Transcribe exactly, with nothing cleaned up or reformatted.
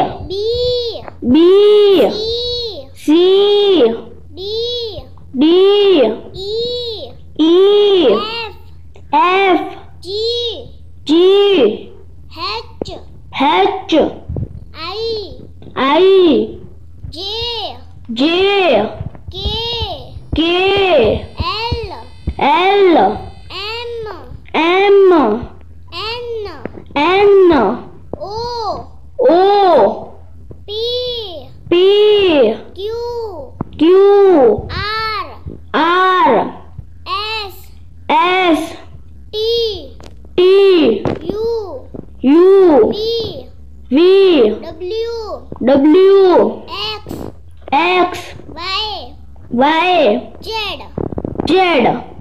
B B C C D D E E F F G G H H I I J J K K L L M M N N O O P P Q Q R R S S T T U U V V W W X X Y Y Z Z